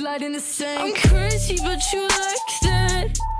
blood in the sink. I'm crazy, but you like that.